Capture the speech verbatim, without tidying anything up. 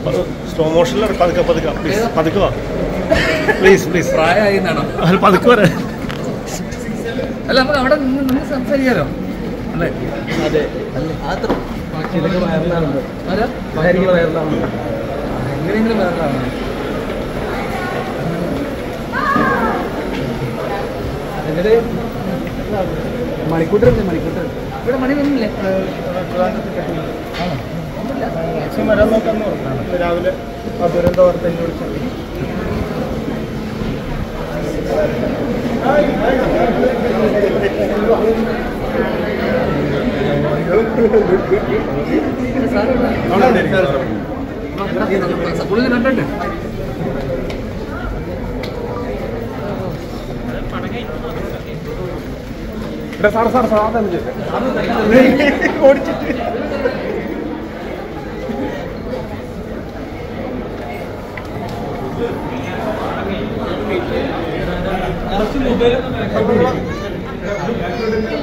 slow മോഷനിൽ പതുക്കെ പതുക്കെ please പതുക്കുക please please പ്രായമായി എന്നാണോ അത് പതുക്കെ വരെ അല്ല നമുക്ക് അവിടെ നിന്ന് നിന്ന് സംസാരിക്കാലോ അല്ലേ അതെ അത്ര ഇതൊക്കെ വയറിലാണുണ്ട് ആരാ കാര്യങ്ങൾ വയറിലാണുണ്ട് എങ്ങനെയെങ്കിലും വയറിലാണ് എന്നിട്ട് മണിക്കൂട്ടരുണ്ട് മണിക്കൂട്ടർ ഇവിടെ മണി വന്നില്ലേ മാക്സിമം വരാൻ നോക്കാമെന്ന് പറഞ്ഞു രാവിലെ ആ ദുരന്ത വാർത്ത എനിക്ക് വിളിച്ചത് പുള്ളി കണ്ടിട്ട് സാർ സാർ സാർ അതാണ് ഓടിച്ചിട്ട് മൊബൈൽ